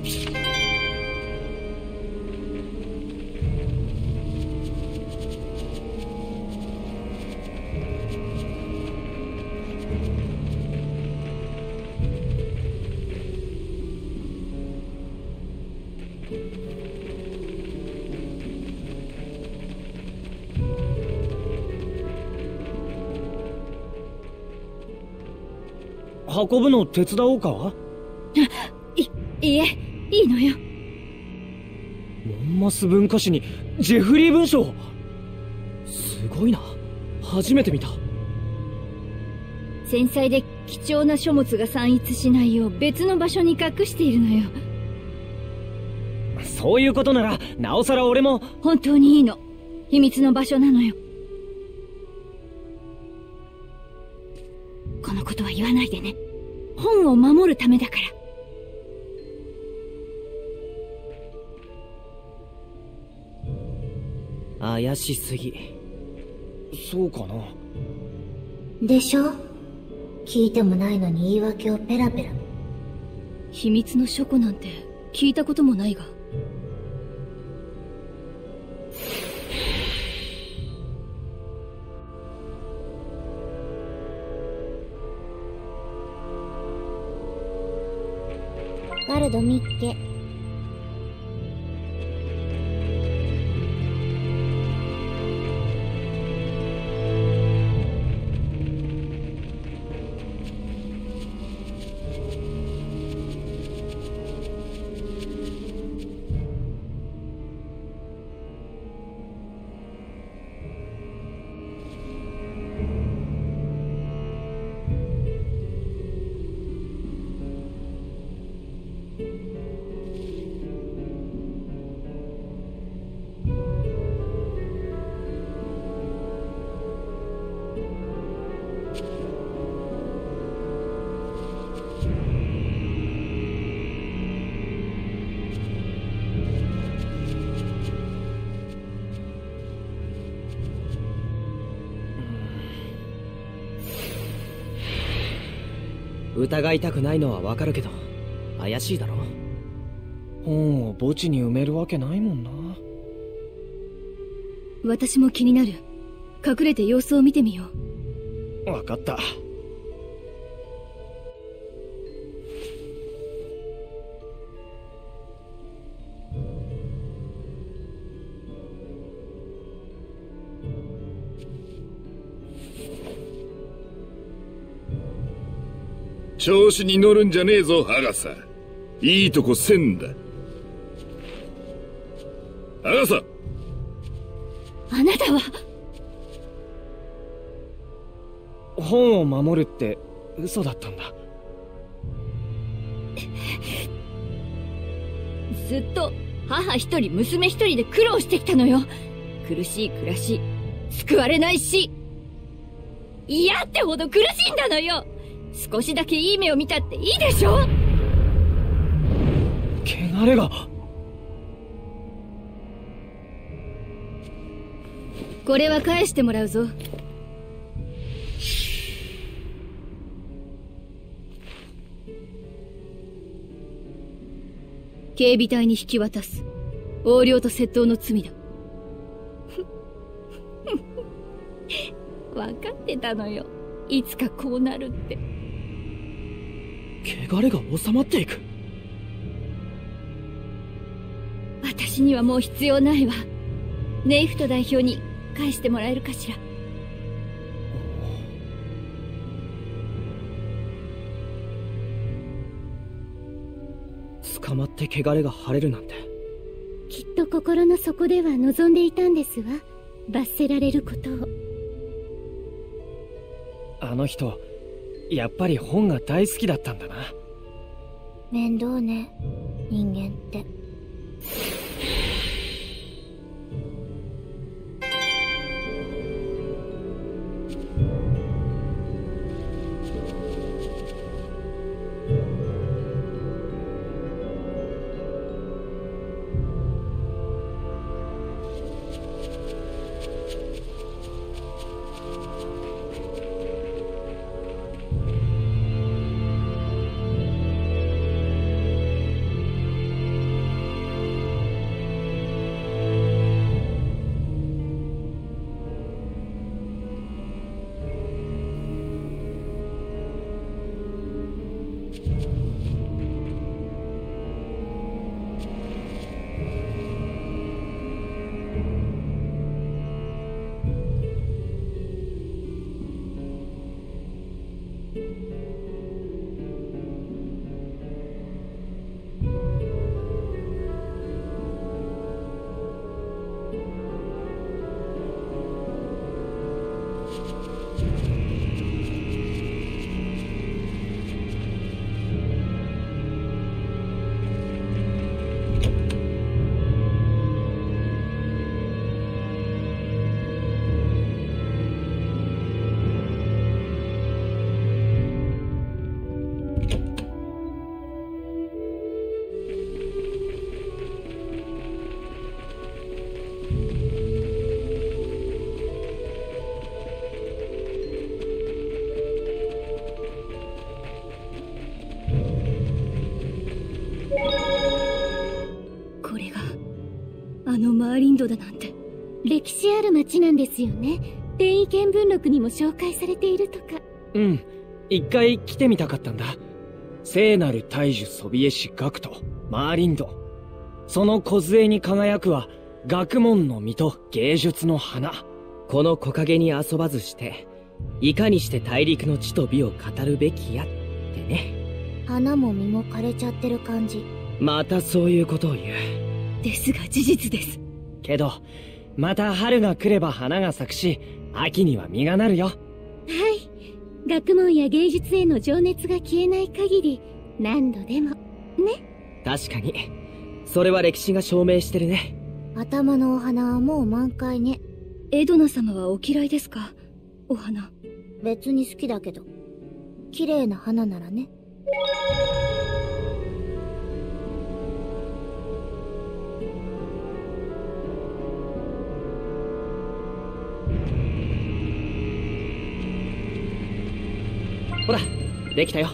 運ぶの手伝おうか？ いえ、いいのよ。 モンマス文化史にジェフリー文章。すごいな、初めて見た。 繊細で貴重な書物が散逸しないよう別の場所に隠しているのよ。 そういうことならなおさら俺も。 本当にいいの。秘密の場所なのよ。このことは言わないでね。本を守るためだから。 怪しすぎ。そうかな。 でしょ？聞いてもないのに言い訳をペラペラ。 秘密の書庫なんて聞いたこともないが。 ガルドミッケ。 疑いたくないのはわかるけど怪しいだろ。本を墓地に埋めるわけないもんな。 私も気になる。隠れて様子を見てみよう。わかった。 調子に乗るんじゃねえぞ、ハガサ。いいとこせんだ。ハガサ。 あなたは。 本を守るって嘘だったんだ。 ずっと母一人娘一人で苦労してきたのよ。苦しい暮らし救われないし嫌ってほど苦しんだのよ。少しだけいい目を見たっていいでしょ。 汚れが。 これは返してもらうぞ。警備隊に引き渡す。横領と窃盗の罪だ。分かってたのよ。いつかこうなるって。 汚れが収まっていく。 私にはもう必要ないわ。ネイフト代表に返してもらえるかしら。 捕まって汚れが晴れるなんて。 きっと心の底では望んでいたんですわ。罰せられることを。 あの人やっぱり本が大好きだったんだな。 面倒ね、人間って。 これがあのマーリンドだなんて。 歴史ある町なんですよね。転移見聞録にも紹介されているとか。 うん、一回来てみたかったんだ。聖なる大樹ソビエシ学徒マーリンド、その梢に輝くは学問の実と芸術の花。この木陰に遊ばずしていかにして大陸の地と美を語るべきやってね。 花も実も枯れちゃってる感じ。 またそういうことを言う。 ですが事実です。 けどまた春が来れば花が咲くし、秋には実がなるよ。 はい、学問や芸術への情熱が消えない限り何度でもね。 確かにそれは歴史が証明してるね。 頭のお花はもう満開ね。 エドナ様はお嫌いですか？お花。 別に好きだけど、綺麗な花ならね。 ほら、できたよ。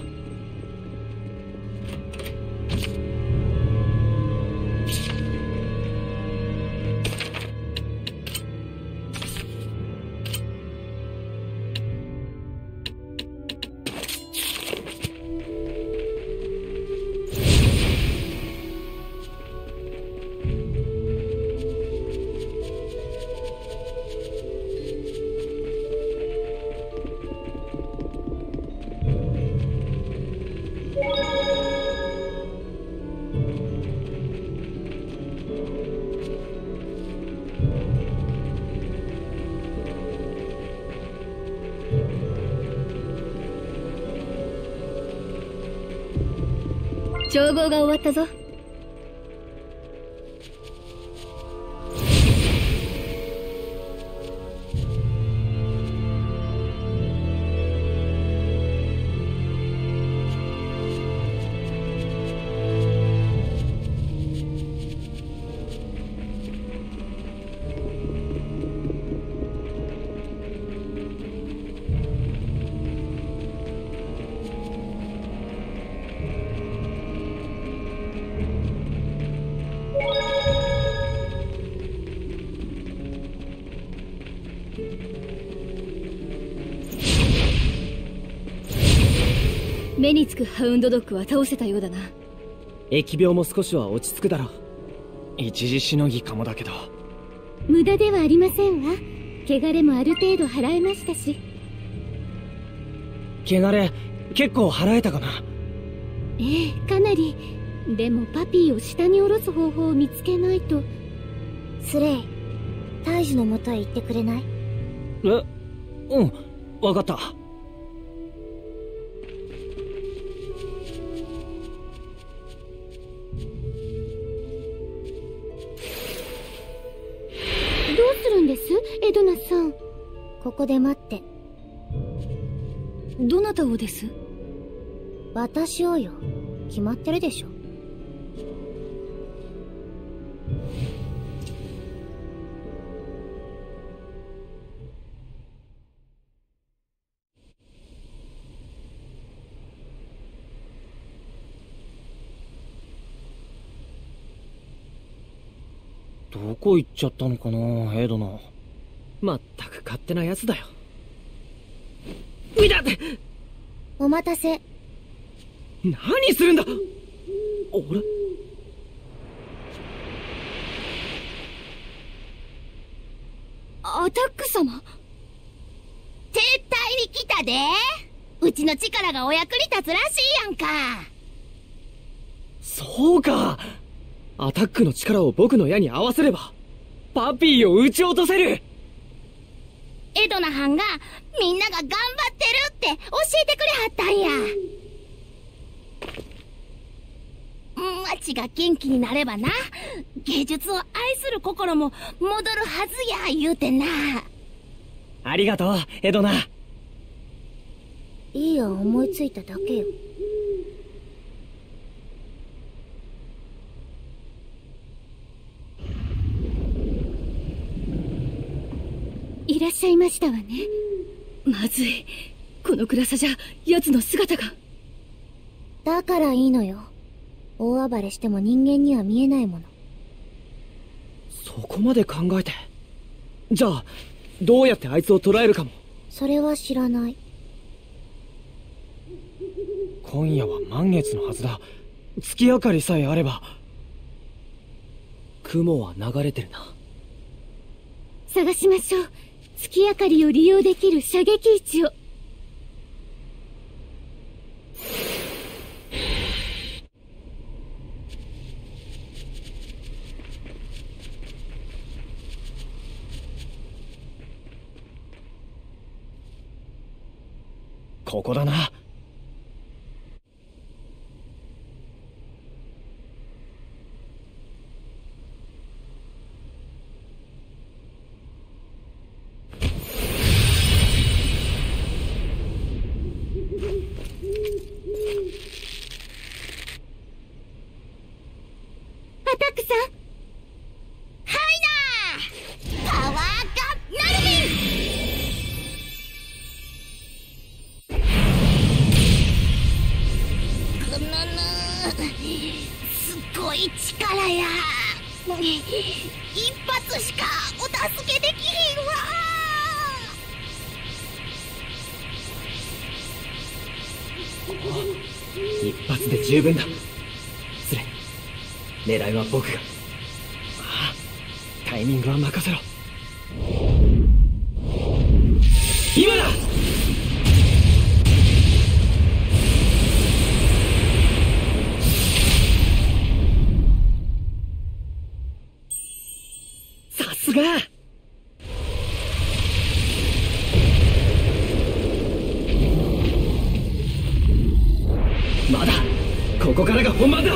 調合が終わったぞ。目につくハウンドドッグは倒せたようだな。 疫病も少しは落ち着くだろう。一時しのぎかもだけど。 無駄ではありませんわ。汚れもある程度払えましたし。 汚れ結構払えたかな？ ええ、かなり。でもパピーを下に下ろす方法を見つけないと。スレイ、大樹の元へ行ってくれない？ うん、わかった。 どうするんです、エドナさん。ここで待って。 どなたをです？ 私をよ。決まってるでしょ。 どこ行っちゃったのかな、エドナ。まったく勝手なやつだよ。見たって。 お待たせ。 何するんだ。俺アタック様。 絶対に来たで。うちの力がお役に立つらしいやんか。 そうか。アタックの力を僕の矢に合わせればパピーを撃ち落とせる。 エドナ藩がみんなが頑張ってるって教えてくれはったんや。町が元気になればな、芸術を愛する心も戻るはずや言うてな。 ありがとうエドナ。 いい案思いついただけよ。いらっしゃいましたわね。 まずい。この暗さじゃ奴の姿が。 だからいいのよ。大暴れしても人間には見えないもの。 そこまで考えて。じゃあどうやってあいつを捕らえるかも。 それは知らない。 今夜は満月のはずだ。月明かりさえあれば。雲は流れてるな。 探しましょう。月明かりを利用できる射撃位置を。 ここだな。 アタックさん。 はいなー、パワーガンナルミン。くぬぬすっごい力や。一発しかお助けできへんわ。 一発で十分だ。スレイ、狙いは僕が。ああ、タイミングは任せろ。今だ。さすが。まだここからが本番だ。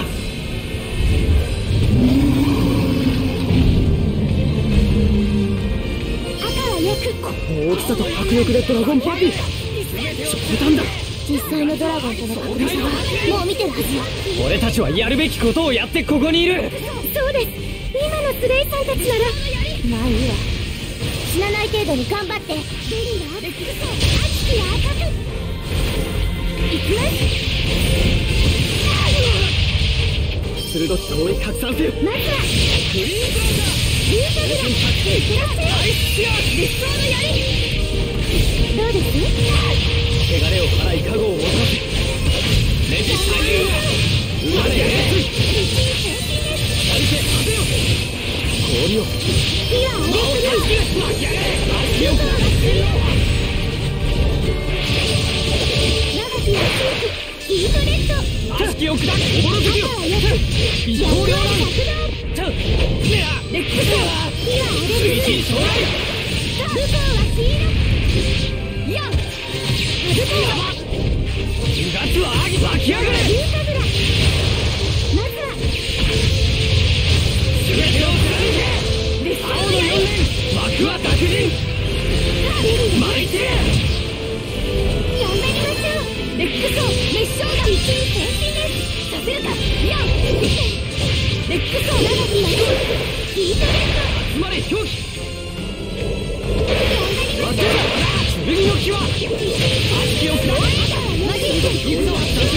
この大きさと迫力でドラゴンパピー冗談だ。 実際のドラゴンとの格差はもう見てるはずよ。 俺たちはやるべきことをやってここにいる。 そうです。今のスレイさんたちなら。まあいいわ。死なない程度に頑張って。ベリーは熱きや赤くいくわ。 鋭き遠い拡散せよ。 まずはグリーンブローカーリーサブラいってらっしゃい。理想の槍どうです？ 汚れを払い加護をもたらせ。ネジスタイル馬でやれつい左手当てよ。氷を火は荒れすぎる。 巻き上がれ。足を長きやヒートレッド。 足を砕くおぼろすぎよ。一刀両断。レックス火は荒れる。水神将来。 武功はヒーロー。いや武功はガツは巻き上がれ。 リーサブラまずは全てを貫け。青の4連幕は達人巻いて。 頑張りましょう。レックスを熱唱が一気に変身です。させるか。いやレックスを長きやヒートレッド。 集まれ狂気。忘れろ。剣の気は足を砕く。 マジック行くぞ。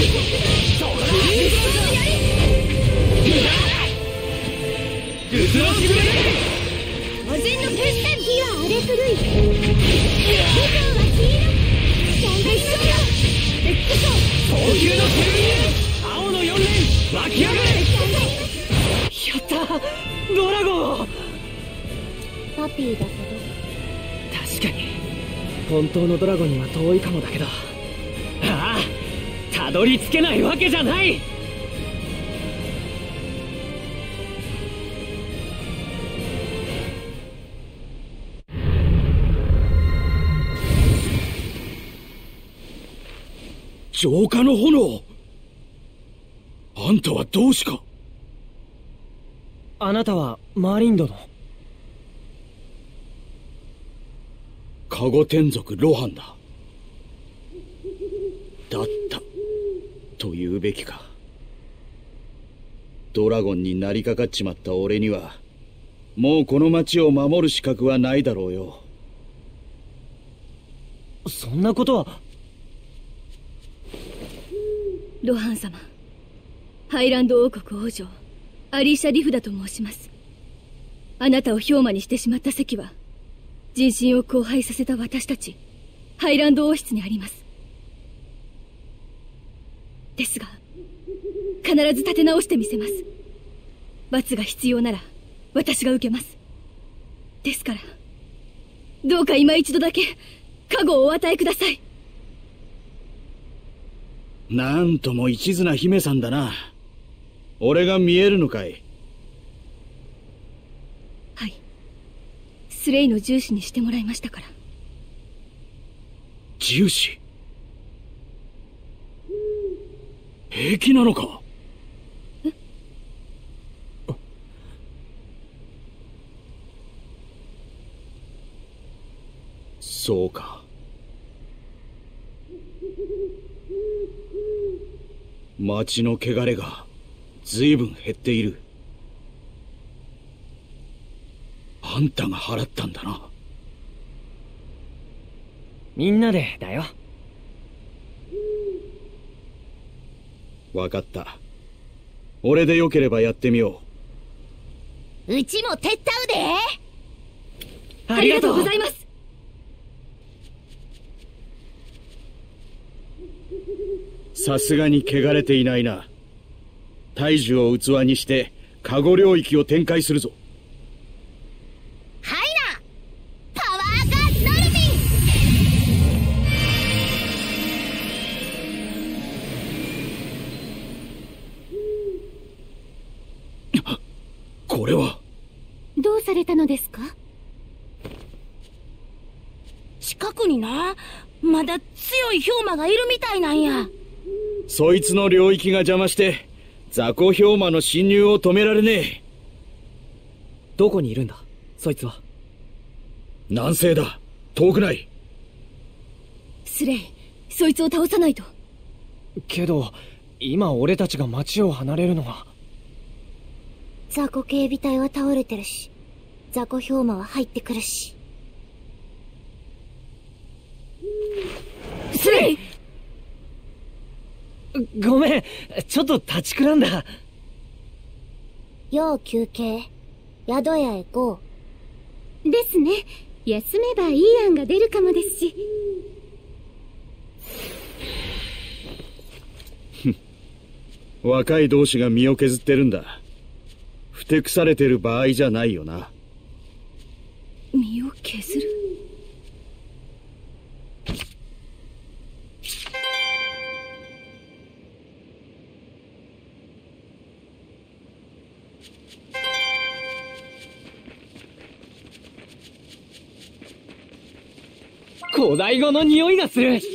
グズロシブレ魔人の決戦。火は荒れ狂い。武功はヒーロー。熱唱よ。レックスを高級の剣。青の4連巻き上がれ。やったドラゴン。 パピーだけ確かに本当のドラゴンには遠いかもだけど、ああたどり着けないわけじゃない。 浄化の炎。あんたはどうしか。 あなたはマーリンドの。 カゴ天族ロハンだ。だったと言うべきか。ドラゴンになりかかっちまった俺にはもうこの町を守る資格はないだろうよ。 そんなことは。 ロハン様、ハイランド王国王女アリーシャ・リフダと申します。 あなたを氷魔にしてしまった席は、人心を荒廃させた私たち、ハイランド王室にあります。ですが、必ず立て直してみせます。罰が必要なら、私が受けます。ですから、どうか今一度だけ、加護をお与えください。 なんとも一途な姫さんだな。俺が見えるのかい？ はい。スレイの重視にしてもらいましたから。 重視？平気なのか？ え？ そうか。町の汚れが随分減っている。あんたが払ったんだな。 みんなでだよ。 わかった。俺でよければやってみようちも手伝うで。 ありがとうございます。 さすがに汚れていないな。大樹を器にして加護領域を展開するぞ。 はいな、パワーガノルミン。これはどうされたのですか？ 近くにな、まだ強い氷魔がいるみたいなんや。 そいつの領域が邪魔して雑魚氷魔の侵入を止められねえ。 どこにいるんだそいつは？ 南西だ。遠くない。 スレイ、そいつを倒さないと。 けど今俺たちが町を離れるのは。 雑魚警備隊は倒れてるし、雑魚氷魔は入ってくるし。 スレイ！ ごめん、ちょっと立ちくらんだ。 要休憩。宿屋へ行こう。ですね。休めばいい案が出るかもですし。 若い同士が身を削ってるんだ。ふてくされてる場合じゃないよな。 身を削る？ 古代語の匂いがする。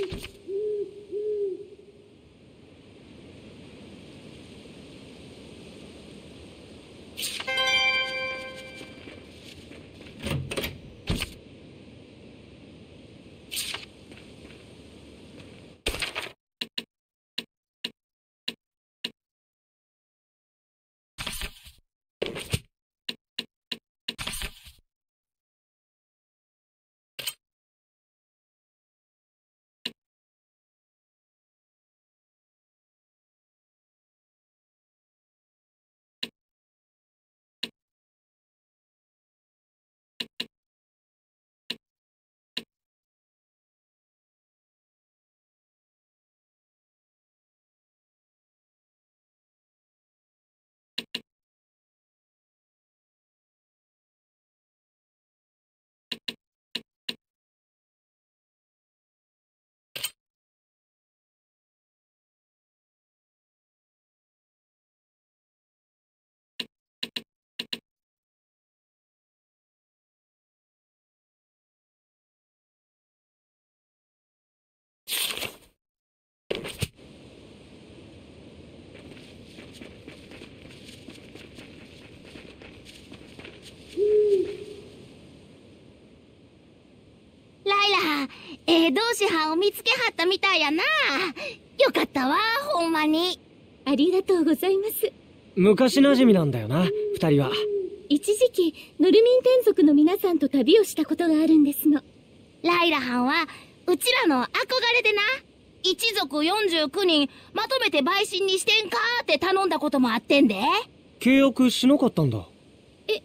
同志班を見つけはったみたいやな。よかったわ、ほんまに。 ありがとうございます。 昔馴染みなんだよな、二人は。 一時期ノルミン天族の皆さんと旅をしたことがあるんですの。 ライラ班はうちらの憧れでな、一族49人まとめて陪審にしてんかって頼んだこともあってんで。 契約しなかったんだ。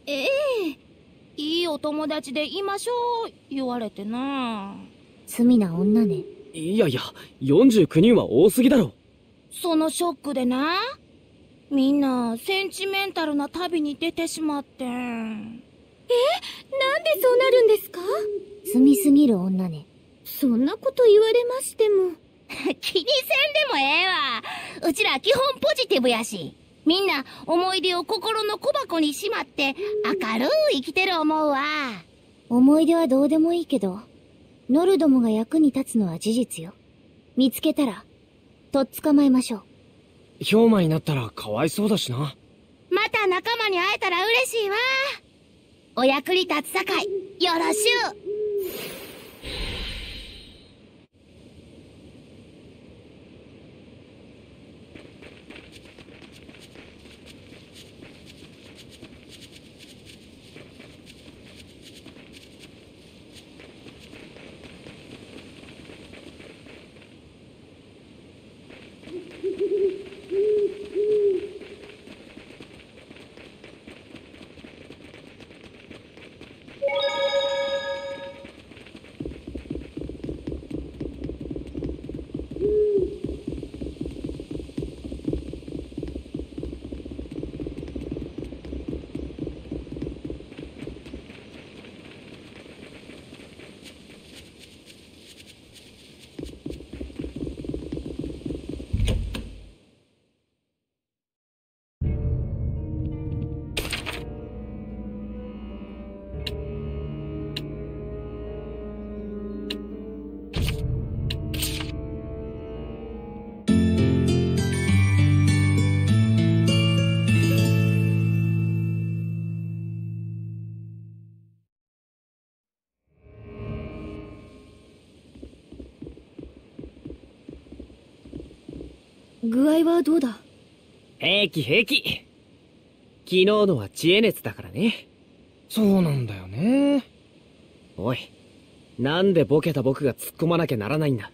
ええ、いいお友達でいましょう言われてな。 罪な女ね。 いやいや、49人は多すぎだろ。 そのショックでな、みんなセンチメンタルな旅に出てしまってん。 なんでそうなるんですか？ 罪すぎる女ね。 そんなこと言われましても。 気にせんでもええわ。うちら基本ポジティブやし、みんな思い出を心の小箱にしまって明るい生きてる思うわ。 思い出はどうでもいいけど、ノルドもが役に立つのは事実よ。見つけたら、とっ捕まえましょう。 氷魔になったらかわいそうだしな。 また仲間に会えたら嬉しいわ。お役に立つさかい、よろしゅう。 具合はどうだ？ 平気平気。昨日のは知恵熱だからね。そうなんだよね。おい、なんでボケた僕が突っ込まなきゃならないんだ。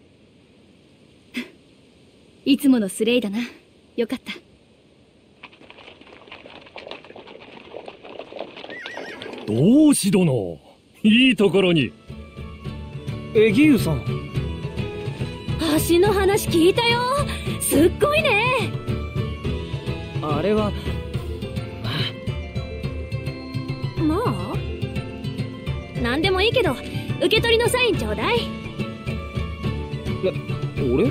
いつものスレイだな。よかった。 同志殿、いいところに。 エギウさん。 橋の話聞いたよ。すっごいね。 あれはまあなんでもいいけど、受け取りのサインちょうだい。 俺？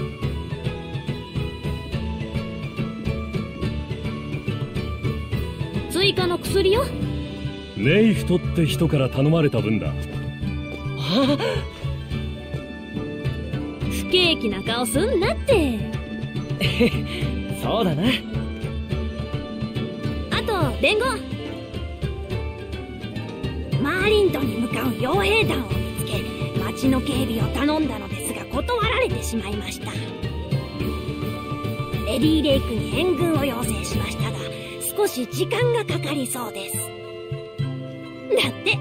追加の薬よ。 ネイフトって人から頼まれた分だ。 あ、 不景気な顔すんなって。 そうだな。 あと伝言。マーリントンに向かう傭兵団を見つけ、町の警備を頼んだのですが断られてしまいました。レディーレイクに援軍を要請しましたが、少し時間がかかりそうです。だって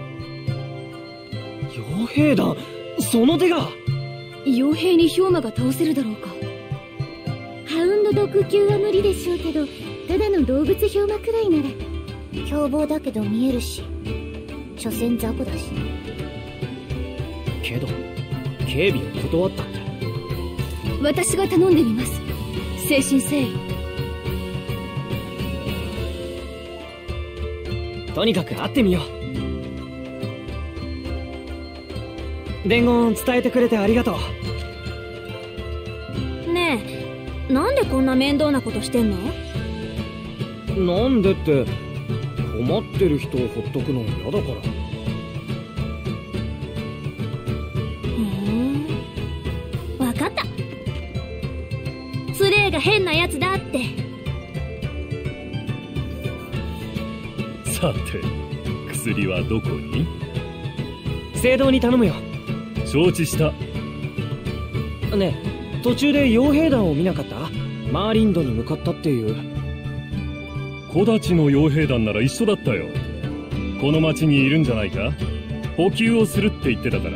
傭兵団、その手が。 傭兵に氷魔が倒せるだろうか。 ハウンドドッグ級は無理でしょうけど、ただの動物氷魔くらいなら。凶暴だけど見えるし、所詮雑魚だし。 けど警備を断ったって。 私が頼んでみます。誠心誠意。 とにかく会ってみよう。伝言伝えてくれてありがとう。 ねえ、なんでこんな面倒なことしてんの？ なんでって、困ってる人をほっとくの嫌だから。 わかった。スレイが変なやつだって。 さて、薬はどこに？ 聖堂に頼むよ。 承知した。 ねえ、途中で傭兵団を見なかった？マーリンドに向かったっていう。 木立の傭兵団なら一緒だったよ。この町にいるんじゃないか？補給をするって言ってたから。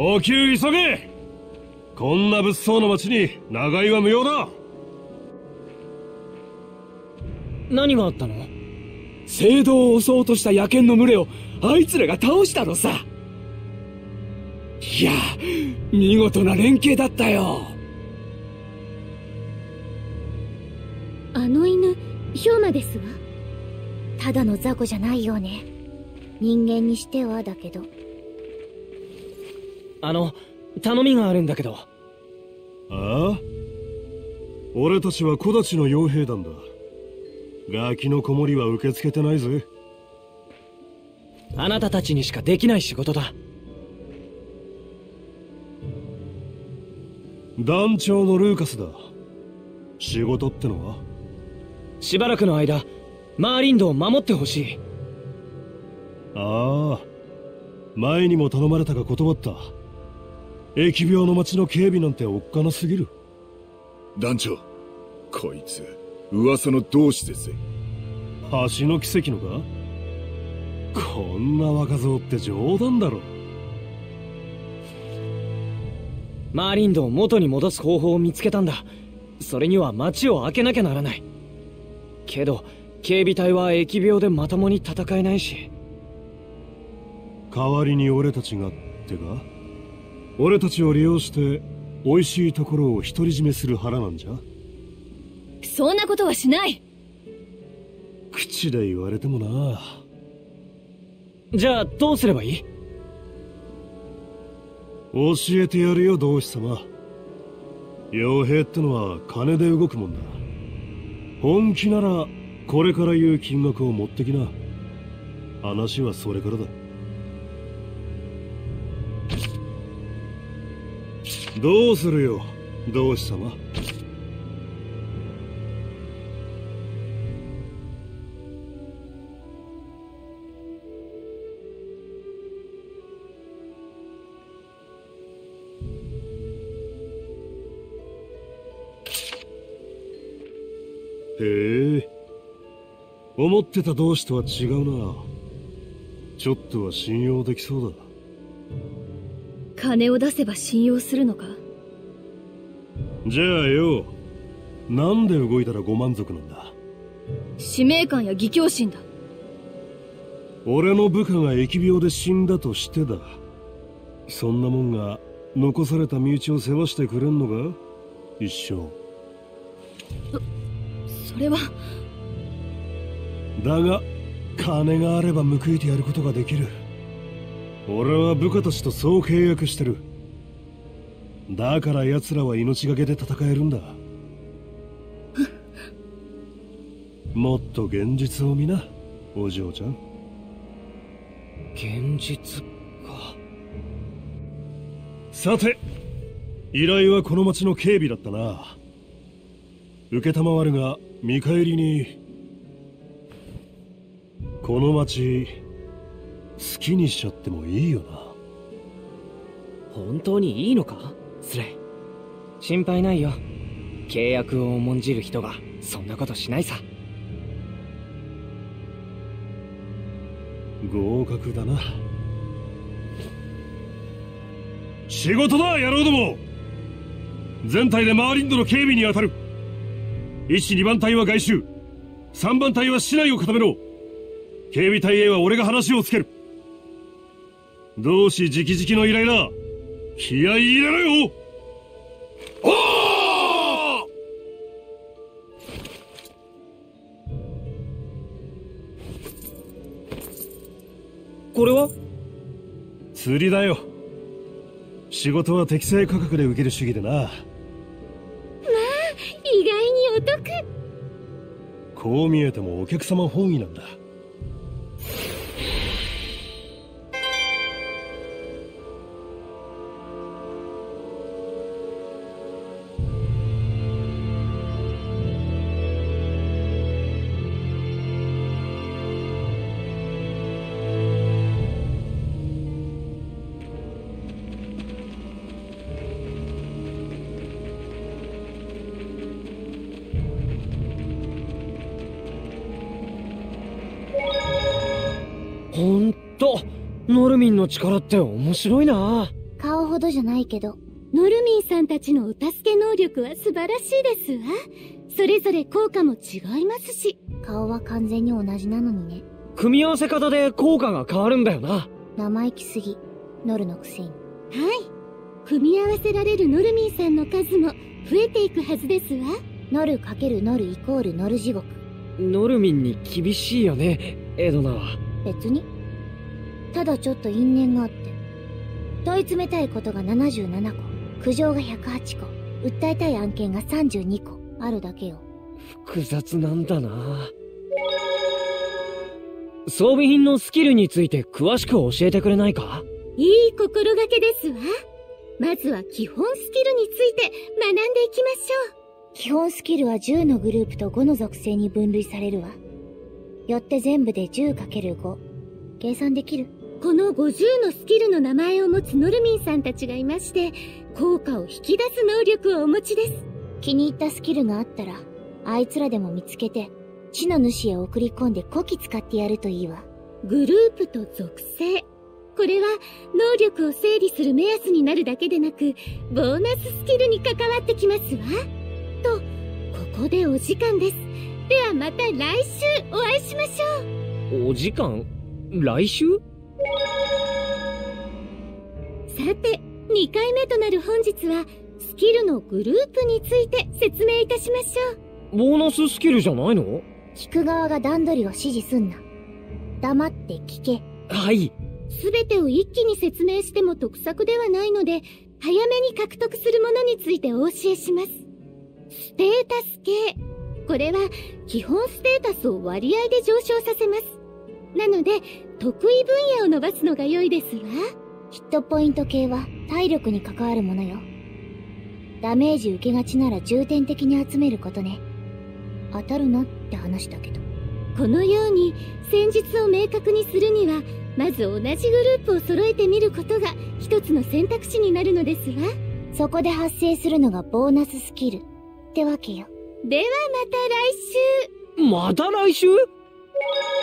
補給急げ。こんな物騒な町に長居は無用だ。 何があったの？ 聖堂を襲おうとした野犬の群れをあいつらが倒したのさ。いや、見事な連携だったよ。 あの犬、氷馬ですわ。ただの雑魚じゃないよね。人間にしてはだけど。 頼みがあるんだけど。 ああ？俺たちは木立の傭兵団だ。ガキの子守は受け付けてないぜ。 あなたたちにしかできない仕事だ。 団長のルーカスだ。仕事ってのは？ しばらくの間、マーリンドを守ってほしい。 ああ、前にも頼まれたが断った。疫病の町の警備なんておっかなすぎる。 団長、こいつ噂の同志ですぜ。 橋の奇跡のか？こんな若造って冗談だろ。 マーリンドを元に戻す方法を見つけたんだ。それには町を開けなきゃならない。けど警備隊は疫病でまともに戦えないし。 代わりに俺たちがってか？俺たちを利用して美味しいところを独り占めする腹なんじゃ？ そんなことはしない。 口で言われてもな。 じゃあどうすればいい？ 教えてやるよ、同志様。傭兵ってのは金で動くもんだ。本気ならこれから言う金額を持ってきな。話はそれからだ。どうするよ、同志様。へえ、思ってた同志とは違うな。ちょっとは信用できそうだ。 金を出せば信用するのか？ じゃあよ、なんで動いたらご満足なんだ？ 使命感や義兄心だ。 俺の部下が疫病で死んだとしてだ。そんなもんが残された身内を世話してくれんのか？一生。 それは。 だが金があれば報いてやることができる。俺は部下たちとそう契約してる。だから奴らは命がけで戦えるんだ。もっと現実を見な、お嬢ちゃん。 現実か。 さて、依頼はこの町の警備だったな。承るが見返りにこの町好きにしちゃってもいいよな。 本当にいいのかスレイ？心配ないよ。契約を重んじる人がそんなことしないさ。 合格だな。仕事だ、野郎ども。全体でマーリンドの警備に当たる。1、2番隊は外周、3番隊は市内を固めろ。警備隊へは俺が話をつける。同志直々の依頼だ。気合い入れろよ。おー！ これは？ 釣りだよ。仕事は適正価格で受ける主義でな。 意外にお得。 こう見えてもお客様本位なんだ。 ほんとノルミンの力って面白いな。 顔ほどどじゃないけど。 ノルミンさんたちのお助け能力は素晴らしいですわ。それぞれ効果も違いますし。 顔は完全に同じなのにね。 組み合わせ方で効果が変わるんだよな。 生意気すぎ。ノルのくせに。 はい。組み合わせられるノルミンさんの数も増えていくはずですわ。 ノル×ノルイコールノル地獄。 ノルミンに厳しいよね、エドナは。 別に。ただちょっと因縁があって。問い詰めたいことが77個。苦情が108個。訴えたい案件が32個。あるだけよ。 複雑なんだな。装備品のスキルについて詳しく教えてくれないか？ いい心がけですわ。まずは基本スキルについて学んでいきましょう。 基本スキルは10のグループと5の属性に分類されるわ。よって全部で 10×5。計算できる？ この50のスキルの名前を持つノルミンさんたちがいまして、効果を引き出す能力をお持ちです。 気に入ったスキルがあったら、あいつらでも見つけて、地の主へ送り込んでこき使ってやるといいわ。 グループと属性。これは能力を整理する目安になるだけでなく、ボーナススキルに関わってきますわ。と、ここでお時間です。ではまた来週お会いしましょう。お時間？来週？ さて、2回目となる本日は、スキルのグループについて説明いたしましょう。ボーナススキルじゃないの？ 聞く側が段取りを指示すんな。黙って聞け。 はい。 すべてを一気に説明しても得策ではないので、早めに獲得するものについてお教えします。ステータス系。これは基本ステータスを割合で上昇させます。なので、得意分野を伸ばすのが良いですわ。 ヒットポイント系は体力に関わるものよ。ダメージ受けがちなら重点的に集めることね。当たるなって話だけど。 このように戦術を明確にするには、まず同じグループを揃えてみることが一つの選択肢になるのですわ。 そこで発生するのがボーナススキルってわけよ。 ではまた来週。 また来週？